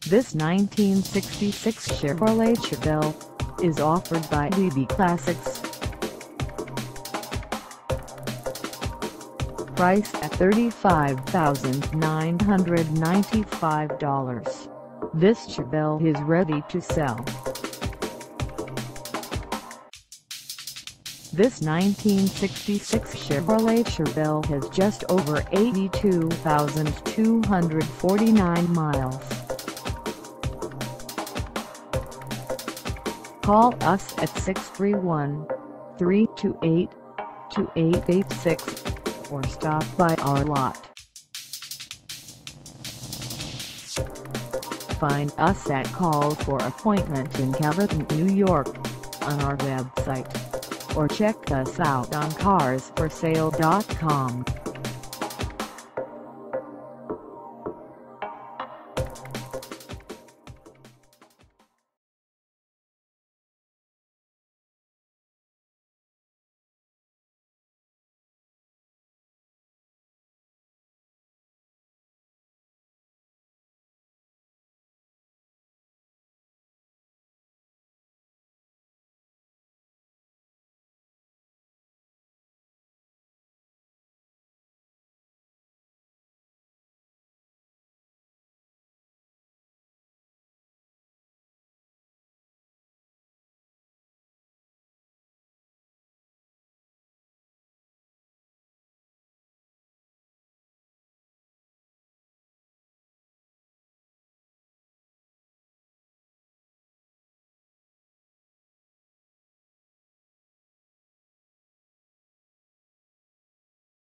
This 1966 Chevrolet Chevelle is offered by DB Classics. Priced at $35,995, this Chevelle is ready to sell. This 1966 Chevrolet Chevelle has just over 82,249 miles. Call us at 631-328-2886 or stop by our lot. Find us at Call for Appointment in Calverton, New York, on our website, or check us out on carsforsale.com.